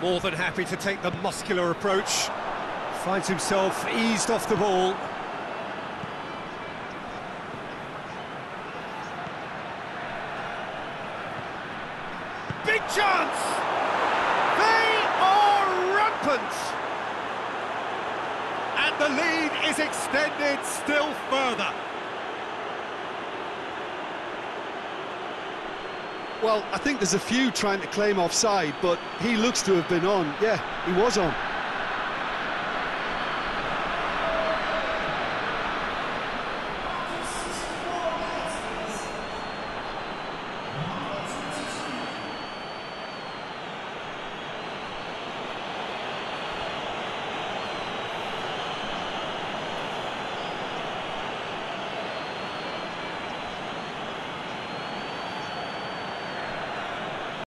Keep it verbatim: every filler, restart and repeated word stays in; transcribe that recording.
More than happy to take the muscular approach. Finds himself eased off the ball. Big chance! They are rampant! And the lead is extended still further. Well, I think there's a few trying to claim offside, but he looks to have been on. Yeah, he was on.